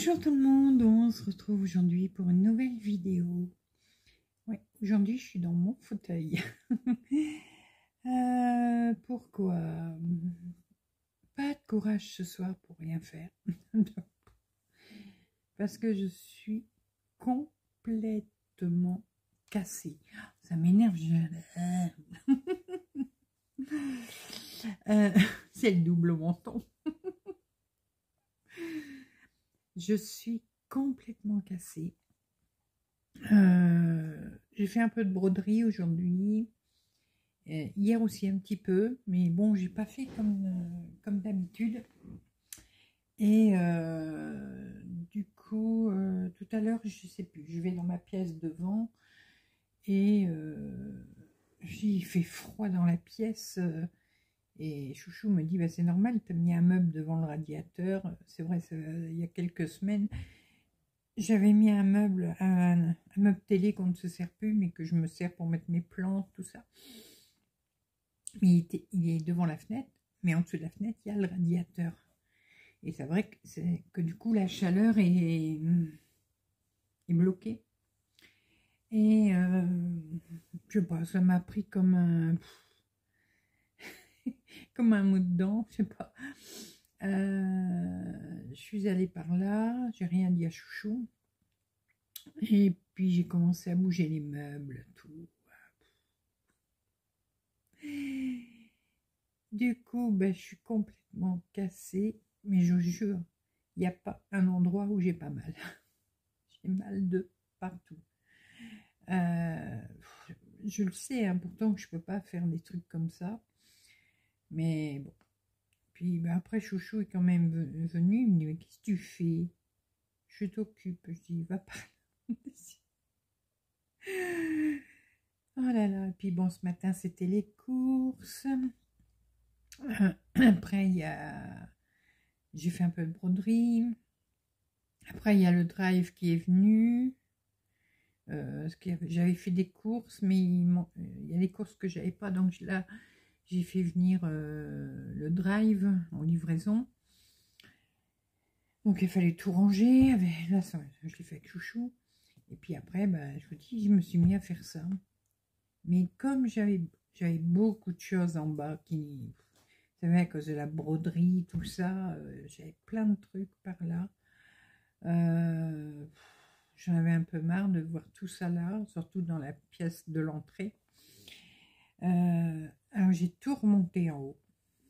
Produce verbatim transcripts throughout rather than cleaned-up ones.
Bonjour tout le monde, on se retrouve aujourd'hui pour une nouvelle vidéo. Ouais, aujourd'hui je suis dans mon fauteuil. euh, pourquoi? Pas de courage ce soir pour rien faire. Parce que je suis complètement cassée. Ça m'énerve. Je... euh, C'est le double menton. Je suis complètement cassée. Euh, j'ai fait un peu de broderie aujourd'hui. Euh, hier aussi un petit peu. Mais bon, j'ai pas fait comme, euh, comme d'habitude. Et euh, du coup, euh, tout à l'heure, je sais plus. Je vais dans ma pièce devant. Et euh, il fait froid dans la pièce. Euh, et Chouchou me dit, bah, c'est normal, tu as mis un meuble devant le radiateur. C'est vrai, ça, il y a quelques semaines. J'avais mis un meuble, un, un meuble télé qu'on ne se sert plus, mais que je me sers pour mettre mes plantes, tout ça. Mais il, était, il est devant la fenêtre, mais en dessous de la fenêtre, il y a le radiateur. Et c'est vrai que, c'est, que du coup, la chaleur est, est bloquée. Et euh, je sais pas, ça m'a pris comme un... comme un mot de dent, je sais pas. Euh, je suis allée par là, j'ai rien dit à Chouchou. Et puis j'ai commencé à bouger les meubles, tout. Du coup, ben, je suis complètement cassée, mais je jure, il n'y a pas un endroit où j'ai pas mal. J'ai mal de partout. Euh, je le sais, hein, pourtant que je peux pas faire des trucs comme ça. Mais bon. Puis ben, après, Chouchou est quand même venu, il me dit, mais qu'est-ce que tu fais? Je t'occupe. Je dis, va pas. Oh là là. Et puis bon, ce matin, c'était les courses. Après, il y a... j'ai fait un peu de broderie. Après, il y a le drive qui est venu. Euh, j'avais fait des courses, mais il, il y a des courses que j'avais pas. Donc là, j'ai fait venir euh, le drive en livraison. Donc il fallait tout ranger. Là, ça, je l'ai fait avec Chouchou. Et puis après, bah, je vous dis, je me suis mis à faire ça. Mais comme j'avais j'avais beaucoup de choses en bas qui... Vous savez, à cause de la broderie, tout ça, euh, j'avais plein de trucs par là. Euh, J'en avais un peu marre de voir tout ça là, surtout dans la pièce de l'entrée. Euh, alors j'ai tout remonté en haut.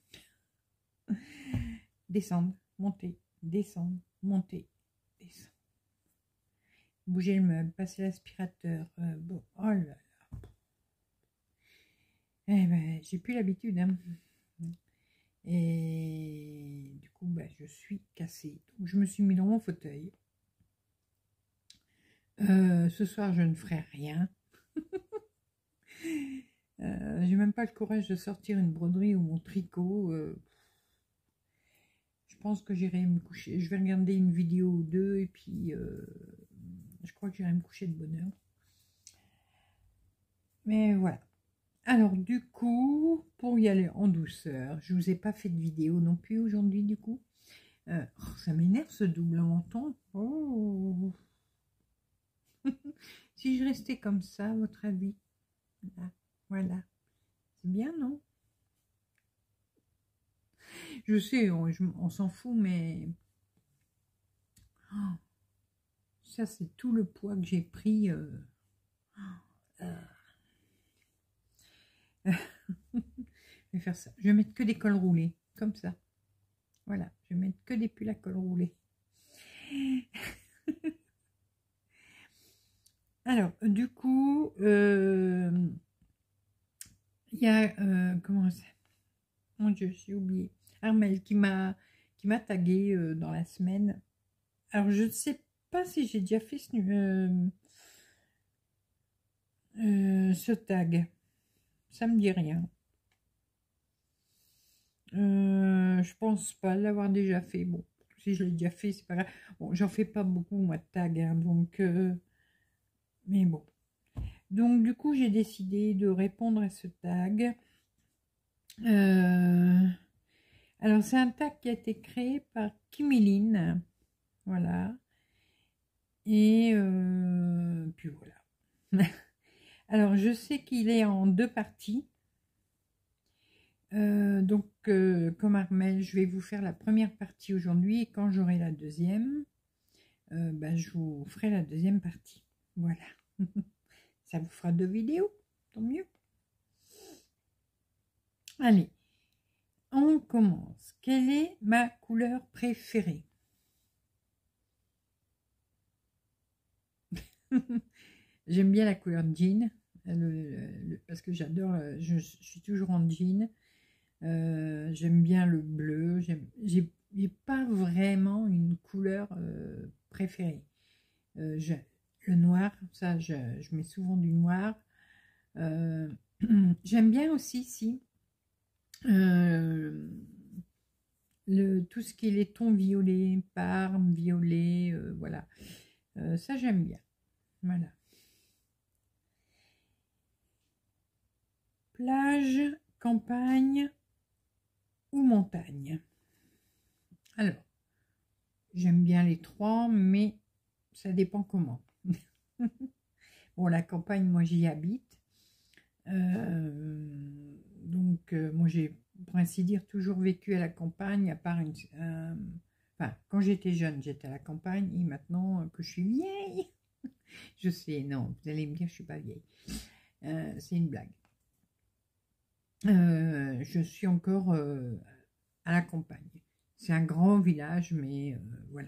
Descendre, monter, descendre, monter, descendre. Bouger le meuble, passer l'aspirateur. Euh, bon, oh là là. Eh ben, j'ai plus l'habitude, hein. Et du coup, bah, je suis cassée. Donc, je me suis mis dans mon fauteuil. Euh, ce soir, je ne ferai rien. euh, J'ai même pas le courage de sortir une broderie ou mon tricot. Euh, je pense que j'irai me coucher. Je vais regarder une vidéo ou deux et puis euh, je crois que j'irai me coucher de bonne heure. Mais voilà. Alors du coup, pour y aller en douceur, je vous ai pas fait de vidéo non plus aujourd'hui du coup. Euh, oh, ça m'énerve ce double menton. Oh. Si je restais comme ça, à votre avis, là, voilà, c'est bien, non? Je sais, on, on s'en fout, mais oh, ça c'est tout le poids que j'ai pris. Euh... Euh... je vais faire ça. Je vais mettre que des cols roulés, comme ça. Voilà, je vais mettre que des pulls à col roulé. Alors, du coup, il euh, y a, euh, comment ça? Mon Dieu, j'ai oublié. Armel qui m'a qui m'a tagué euh, dans la semaine. Alors, je ne sais pas si j'ai déjà fait ce, euh, euh, ce tag. Ça me dit rien. Euh, je pense pas l'avoir déjà fait. Bon, si je l'ai déjà fait, c'est pas grave. Bon, j'en fais pas beaucoup, moi, de tag, hein, donc... Euh, mais bon. Donc, du coup, j'ai décidé de répondre à ce tag. Euh, alors, c'est un tag qui a été créé par Kimiline. Voilà. Et euh, puis voilà. Alors, je sais qu'il est en deux parties. Euh, donc, euh, comme Armel, je vais vous faire la première partie aujourd'hui. Et quand j'aurai la deuxième, euh, ben, je vous ferai la deuxième partie. Voilà. Ça vous fera deux vidéos, tant mieux. Allez, on commence. Quelle est ma couleur préférée? J'aime bien la couleur jean, le, le, parce que j'adore, je, je suis toujours en jean. Euh, j'aime bien le bleu. J'ai pas vraiment une couleur euh, préférée. Euh, je, le noir, ça, je, je mets souvent du noir. Euh, j'aime bien aussi, si, euh, le, tout ce qui est les tons violets, parme, violet, euh, voilà. Euh, ça, j'aime bien. Voilà. Plage, campagne ou montagne? Alors, j'aime bien les trois, mais ça dépend comment. Bon, la campagne, moi, j'y habite. Euh, donc, euh, moi, j'ai, pour ainsi dire, toujours vécu à la campagne, à part une... Euh, enfin, quand j'étais jeune, j'étais à la campagne, et maintenant que je suis vieille, je sais, non, vous allez me dire, je suis pas vieille. Euh, c'est une blague. Euh, je suis encore euh, à la campagne. C'est un grand village, mais euh, voilà.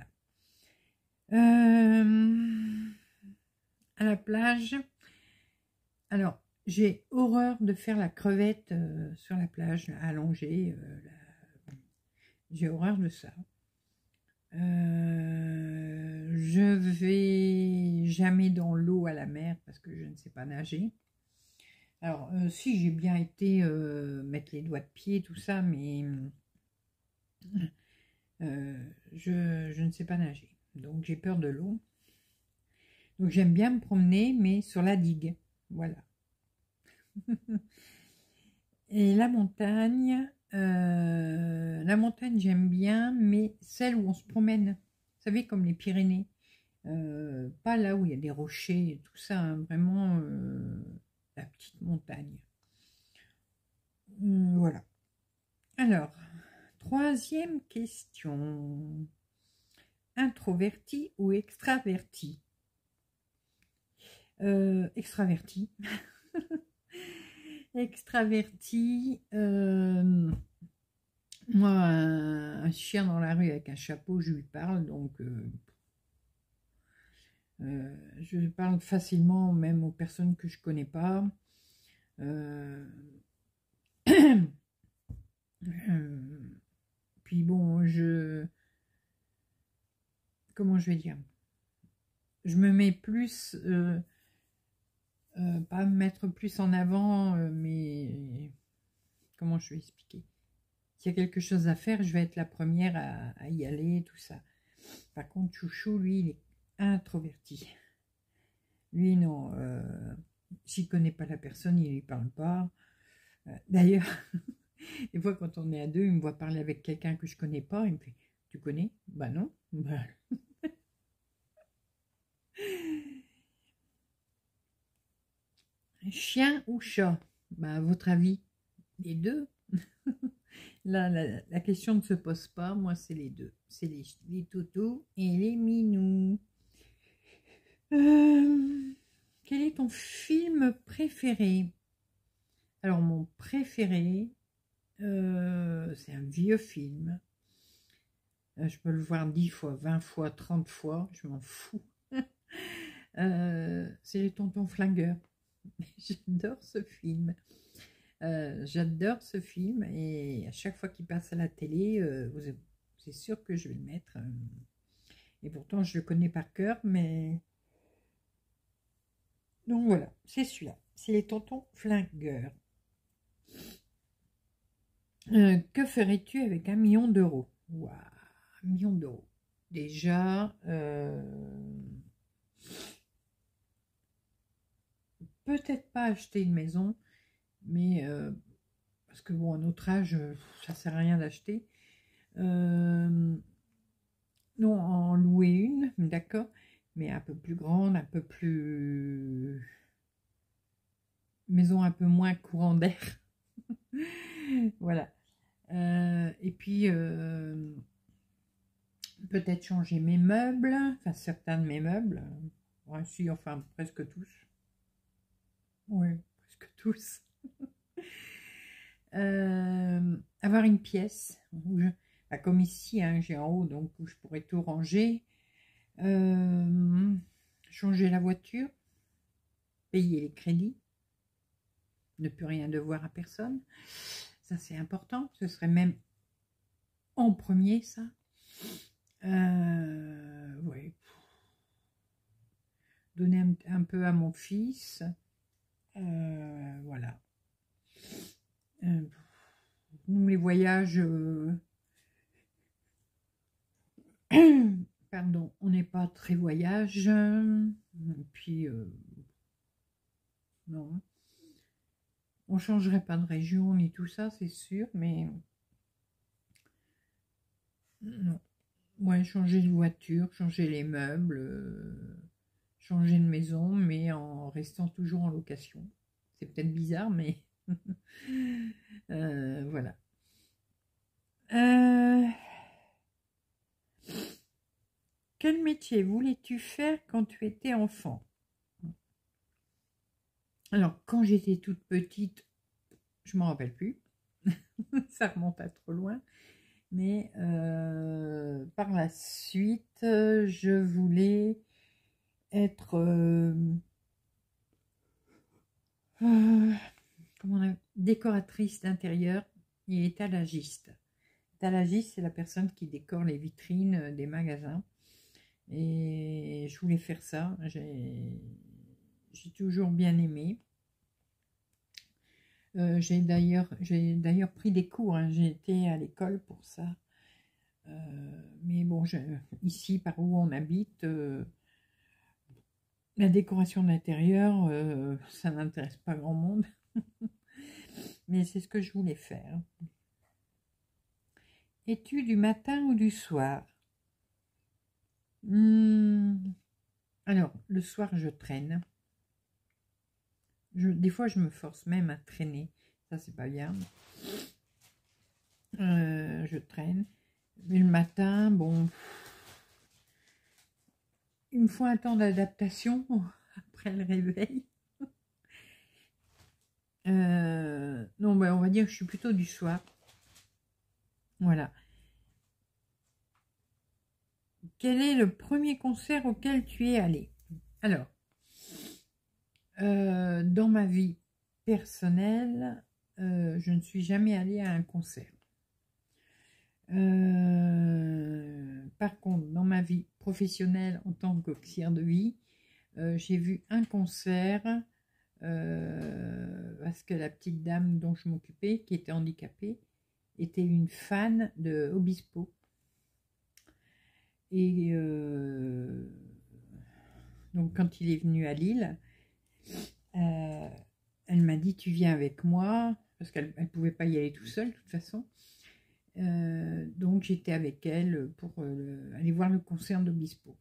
Euh, à la plage, alors j'ai horreur de faire la crevette euh, sur la plage, allongée. Euh, la... J'ai horreur de ça. Euh, je vais jamais dans l'eau à la mer parce que je ne sais pas nager. Alors, euh, si, j'ai bien été euh, mettre les doigts de pied, tout ça, mais euh, je, je ne sais pas nager. Donc, j'ai peur de l'eau. Donc, j'aime bien me promener, mais sur la digue. Voilà. Et la montagne, euh, la montagne, j'aime bien, mais celle où on se promène. Vous savez, comme les Pyrénées. Euh, pas là où il y a des rochers et tout ça, hein, vraiment euh, la petite montagne. Hum, voilà. Alors, troisième question. Introverti ou extraverti? euh, Extraverti. Extraverti. Euh, moi, un, un chien dans la rue avec un chapeau, je lui parle, donc euh, euh, je parle facilement même aux personnes que je connais pas. Euh, euh, puis bon, je... Comment je vais dire? Je me mets plus... Euh, euh, pas me mettre plus en avant, euh, mais... Comment je vais expliquer? S'il y a quelque chose à faire, je vais être la première à, à y aller, tout ça. Par contre, Chouchou, lui, il est introverti. Lui, non. Euh, S'il ne connaît pas la personne, il ne lui parle pas. Euh, D'ailleurs, des fois, quand on est à deux, il me voit parler avec quelqu'un que je ne connais pas. Il me fait, tu connais? Bah non. Bah... Chien ou chat? Bah, à votre avis, les deux. Là, la, la question ne se pose pas. Moi, c'est les deux. C'est les, les toutous et les minous. Euh, quel est ton film préféré? Alors, mon préféré, euh, c'est un vieux film. Euh, je peux le voir dix fois, vingt fois, trente fois. Je m'en fous. euh, c'est Les Tontons Flingueurs. J'adore ce film. Euh, J'adore ce film et à chaque fois qu'il passe à la télé, euh, c'est sûr que je vais le mettre. Euh, et pourtant, je le connais par cœur, mais... Donc voilà, c'est celui-là. C'est Les Tontons Flingueurs. Euh, que ferais-tu avec un million d'euros? Waouh, un million d'euros. Déjà, euh, peut-être pas acheter une maison, mais euh, parce que bon, à notre âge, ça sert à rien d'acheter. Euh, non, en louer une, d'accord. mais un peu plus grande, un peu plus... maison un peu moins courant d'air. Voilà. Euh, et puis, euh, peut-être changer mes meubles, enfin certains de mes meubles. Ouais, si, enfin presque tous. Oui, presque tous. Euh, avoir une pièce, où je, bah, comme ici, hein, j'ai en haut, donc où je pourrais tout ranger. Euh, changer la voiture, payer les crédits, ne plus rien devoir à personne. Ça, c'est important. Ce serait même en premier, ça. Euh, ouais. Donner un, un peu à mon fils. Euh, voilà. Euh, nous, les voyages... Euh, pardon, on n'est pas très voyage. Et puis, euh, non. On changerait pas de région ni tout ça, c'est sûr, mais non. Ouais, changer de voiture, changer les meubles, euh, changer de maison, mais en restant toujours en location. C'est peut-être bizarre, mais euh, voilà. Euh... Quel métier voulais-tu faire quand tu étais enfant? Alors, quand j'étais toute petite, je m'en rappelle plus. Ça remonte à trop loin. Mais euh, par la suite, je voulais être euh, euh, comment on a, décoratrice d'intérieur et étalagiste. Étalagiste, c'est la personne qui décore les vitrines des magasins. Et je voulais faire ça. J'ai toujours bien aimé. Euh, j'ai d'ailleurs j'ai d'ailleurs pris des cours. Hein. J'ai été à l'école pour ça. Euh, mais bon, je, ici, par où on habite, euh, la décoration d'intérieur, euh, ça n'intéresse pas grand monde. Mais c'est ce que je voulais faire. Es-tu du matin ou du soir? hmm, Alors, le soir, je traîne. Je, des fois, je me force même à traîner. Ça, c'est pas bien. Euh, je traîne. Mais le matin, bon... Il me faut un temps d'adaptation après le réveil. Euh, non, ben, on va dire que je suis plutôt du soir. Voilà. Quel est le premier concert auquel tu es allé? Alors, euh, dans ma vie personnelle, euh, je ne suis jamais allée à un concert. Euh, par contre, dans ma vie professionnelle en tant qu'auxiliaire de vie, euh, j'ai vu un concert euh, parce que la petite dame dont je m'occupais, qui était handicapée, était une fan de Obispo. Et euh, donc quand il est venu à Lille, euh, elle m'a dit tu viens avec moi, parce qu'elle ne pouvait pas y aller tout seule de toute façon. Euh, donc j'étais avec elle pour euh, aller voir le concert d'Obispo.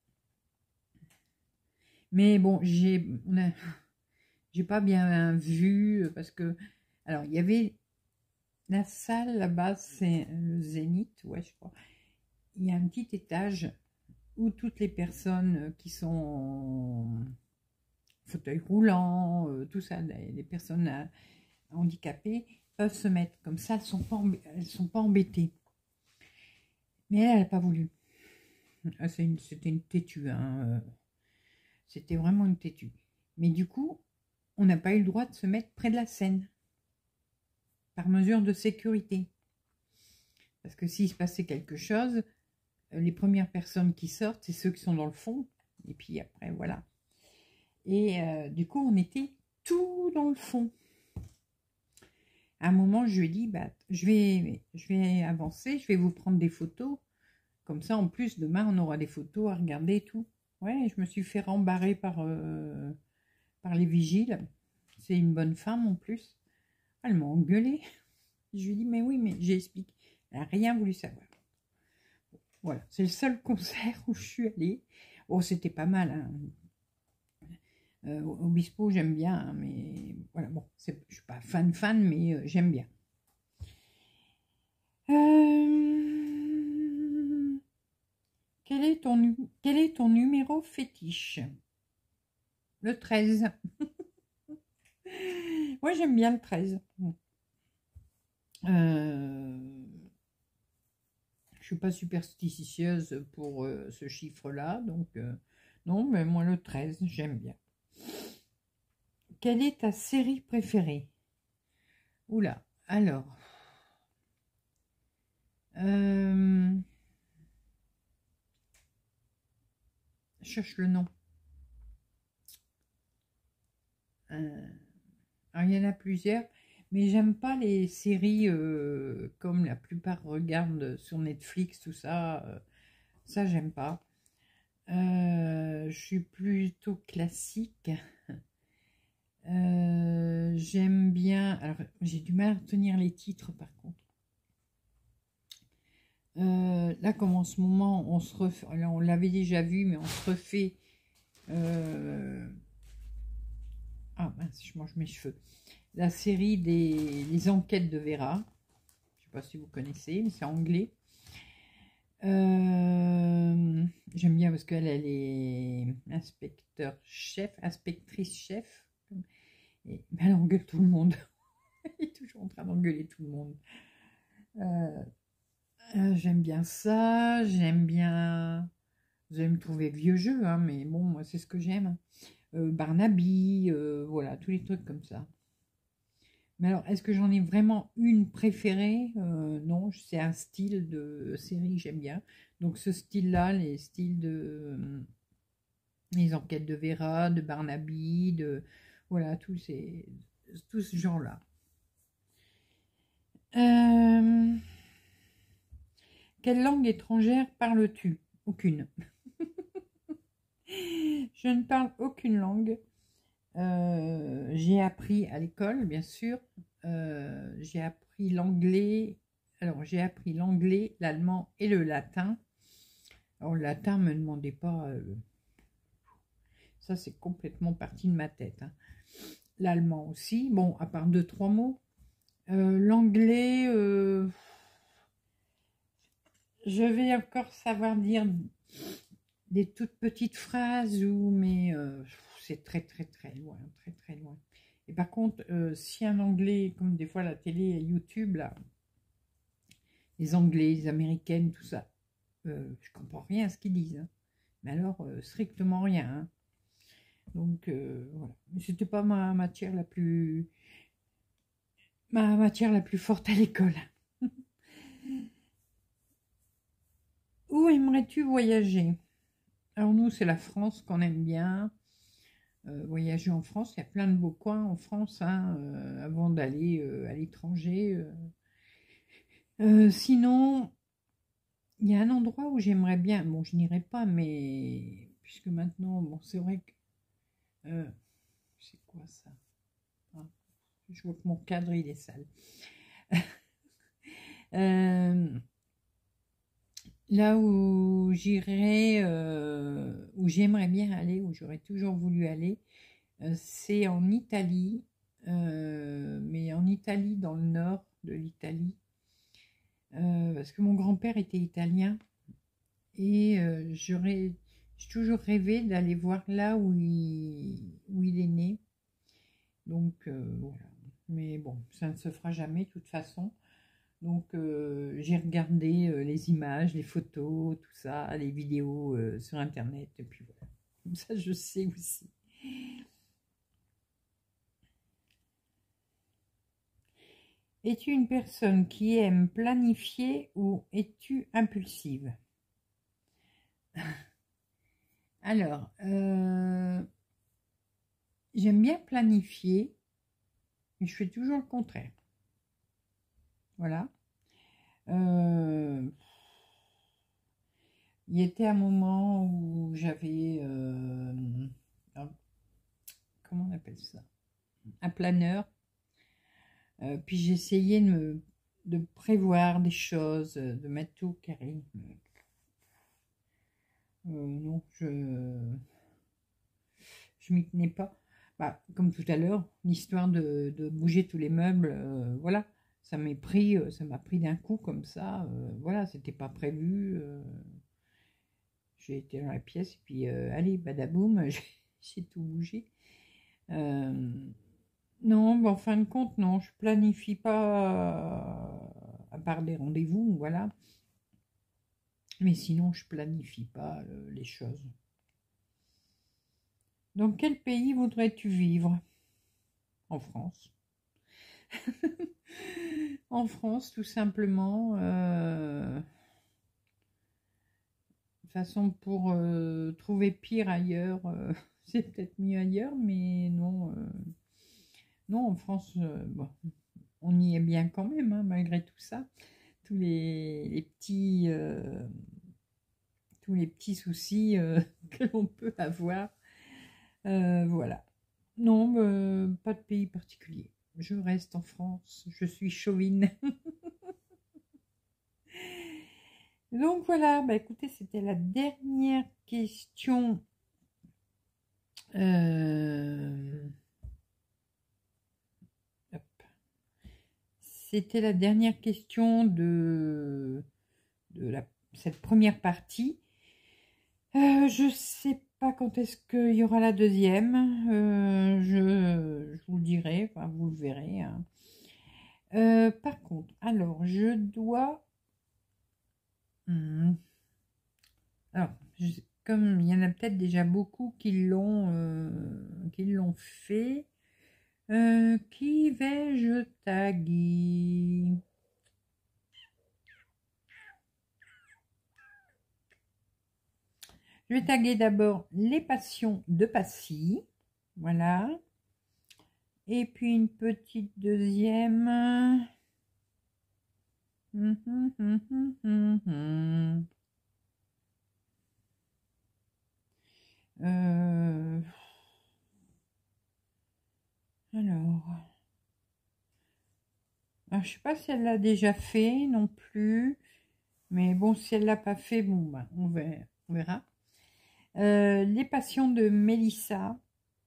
Mais bon, j'ai j'ai pas bien vu parce que alors il y avait la salle là-bas, c'est le Zénith, ouais je crois. Il y a un petit étage où toutes les personnes qui sont en fauteuil roulant, euh, tout ça, les, les personnes euh, handicapées peuvent se mettre comme ça, elles sont pas elles sont pas embêtées. Mais elle, elle n'a pas voulu. Ah, c'était une, une têtue, hein. C'était vraiment une têtue. Mais du coup, on n'a pas eu le droit de se mettre près de la scène, par mesure de sécurité. Parce que s'il se passait quelque chose, les premières personnes qui sortent, c'est ceux qui sont dans le fond. Et puis après, voilà. Et euh, du coup, on était tout dans le fond. À un moment, je lui ai dit, bah, je, vais, je vais avancer, je vais vous prendre des photos. Comme ça, en plus, demain, on aura des photos à regarder et tout. Ouais, je me suis fait rembarrer par, euh, par les vigiles. C'est une bonne femme en plus. Elle m'a engueulée. Je lui ai dit, mais oui, mais j'explique. Elle n'a rien voulu savoir. Voilà, c'est le seul concert où je suis allée. Oh, c'était pas mal, hein. Euh, Obispo, j'aime bien, hein, mais voilà, bon, je ne suis pas fan fan, mais euh, j'aime bien. Euh, quel est ton, quel est ton numéro fétiche? Le treize. Moi, j'aime bien le treize. Euh, je ne suis pas superstitieuse pour euh, ce chiffre-là, donc euh, non, mais moi, le treize, j'aime bien. Quelle est ta série préférée? Oula, alors... Euh, je cherche le nom. Euh, alors, il y en a plusieurs, mais j'aime pas les séries euh, comme la plupart regardent sur Netflix, tout ça. Euh, ça, j'aime pas. Euh, je suis plutôt classique. Euh, j'aime bien. Alors, j'ai du mal à retenir les titres, par contre. Euh, là, comme en ce moment, on se refait. Là, on l'avait déjà vu, mais on se refait. Euh, ah mince, je mange mes cheveux. La série des les enquêtes de Vera. Je ne sais pas si vous connaissez, mais c'est anglais. Euh, J'aime bien parce qu'elle elle est inspecteur chef, inspectrice chef. Et elle engueule tout le monde. Elle est toujours en train d'engueuler tout le monde. Euh, euh, j'aime bien ça. J'aime bien. Vous allez me trouver vieux jeu, hein, mais bon, moi c'est ce que j'aime. Euh, Barnaby, euh, voilà, tous les trucs comme ça. Mais alors, est-ce que j'en ai vraiment une préférée? euh, Non, c'est un style de série que j'aime bien. Donc ce style-là, les styles de... euh, les enquêtes de Vera, de Barnaby, de... Voilà, tous ces, tout ce genre-là. Euh, Quelle langue étrangère parles-tu? Aucune. Je ne parle aucune langue. Euh, j'ai appris à l'école, bien sûr. Euh, j'ai appris l'anglais. Alors, j'ai appris l'anglais, l'allemand et le latin. Alors, le latin, ne me demandez pas. Euh, ça, c'est complètement parti de ma tête, hein. L'allemand aussi. Bon, à part deux, trois mots. Euh, l'anglais, euh, je vais encore savoir dire des toutes petites phrases, ou, mais euh, c'est très, très, très loin. Très, très loin. Et par contre, euh, si un anglais, comme des fois la télé et YouTube, là, les anglais, les américaines, tout ça, euh, je comprends rien à ce qu'ils disent, hein. Mais alors, euh, strictement rien, hein. Donc, euh, voilà. Mais c'était pas ma matière la plus... ma matière la plus forte à l'école. Où aimerais-tu voyager? Alors nous, c'est la France qu'on aime bien. Euh, voyager en France, il y a plein de beaux coins en France, hein, euh, avant d'aller euh, à l'étranger. Euh. Euh, sinon, il y a un endroit où j'aimerais bien, bon, je n'irai pas, mais puisque maintenant, bon, c'est vrai que... Euh, c'est quoi ça? Ah, je vois que mon cadre, il est sale. euh, là où j'irais, euh, où j'aimerais bien aller, où j'aurais toujours voulu aller, euh, c'est en Italie, euh, mais en Italie, dans le nord de l'Italie, euh, parce que mon grand-père était italien, et euh, j'aurais j'ai toujours rêvé d'aller voir là où il, où il est né. Donc euh, voilà. Mais bon, ça ne se fera jamais de toute façon. Donc euh, j'ai regardé euh, les images, les photos, tout ça, les vidéos euh, sur internet. Et puis voilà. Comme ça, je sais aussi. Es-tu une personne qui aime planifier ou es-tu impulsive? Alors, euh, j'aime bien planifier, mais je fais toujours le contraire. Voilà. Euh, il y était un moment où j'avais, euh, un- comment on appelle ça? Un planeur. Euh, puis j'essayais de, me- de prévoir des choses, de mettre tout au carré. non, je je m'y tenais pas. Bah, comme tout à l'heure, l'histoire de, de bouger tous les meubles, euh, voilà, ça m'a pris, ça m'a pris d'un coup comme ça, euh, voilà, c'était pas prévu. Euh, j'ai été dans la pièce et puis euh, allez, badaboum, j'ai tout bougé. Euh, non, mais en fin de compte, non, je planifie pas, euh, à part des rendez-vous, voilà. Mais sinon, je planifie pas euh, les choses. Dans quel pays voudrais-tu vivre? En France. En France, tout simplement. Euh, de toute façon, pour euh, trouver pire ailleurs, euh, c'est peut-être mieux ailleurs, mais non. Euh, non, en France, euh, bon, on y est bien quand même, hein, malgré tout ça. Tous les, les petits, euh, tous les petits soucis euh, que l'on peut avoir. Euh, voilà. Non, euh, pas de pays particulier. Je reste en France. Je suis chauvine. Donc voilà, bah écoutez, c'était la dernière question. Euh... C'était la dernière question de, de la, cette première partie. Euh, je sais pas quand est-ce qu'il y aura la deuxième. Euh, je, je vous le dirai, enfin, vous le verrez. Hein. Euh, par contre, alors, je dois... Hmm. Alors, je, comme il y en a peut-être déjà beaucoup qui l'ont euh, qui l'ont fait, euh, qui vais-je taguer? Je vais taguer d'abord les passions de Passy. Voilà. Et puis une petite deuxième. Hum, hum, hum, hum, hum, hum. Euh... Alors. Alors, je sais pas si elle l'a déjà fait non plus. Mais bon, si elle l'a pas fait, bon, bah, on verra. On verra. Euh, les passions de Mélissa.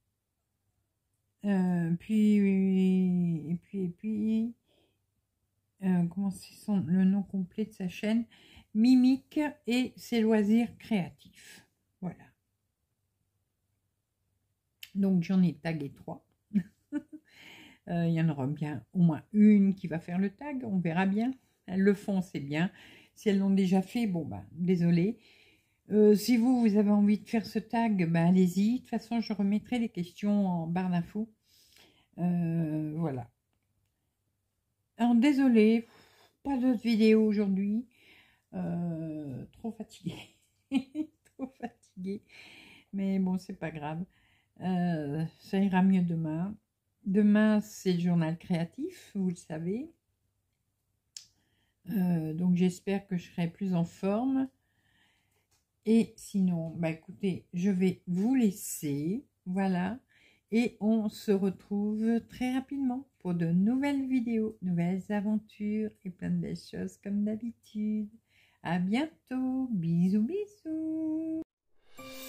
Euh, puis, et puis, et puis, euh, comment c'est son, le nom complet de sa chaîne? Mimique et ses loisirs créatifs. Voilà. Donc, j'en ai tagué trois. euh, il y en aura bien au moins une qui va faire le tag. On verra bien. Elles le font, c'est bien. Si elles l'ont déjà fait, bon, bah, désolé. Euh, si vous, vous avez envie de faire ce tag, bah, allez-y. De toute façon, je remettrai les questions en barre d'infos. Euh, voilà. Alors, désolé, pas d'autres vidéos aujourd'hui. Euh, trop fatiguée. trop fatiguée. Mais bon, c'est pas grave. Euh, ça ira mieux demain. Demain, c'est le journal créatif, vous le savez. Euh, donc, j'espère que je serai plus en forme. Et sinon, bah écoutez, je vais vous laisser. Voilà. Et on se retrouve très rapidement pour de nouvelles vidéos, nouvelles aventures et plein de belles choses comme d'habitude. À bientôt. Bisous, bisous.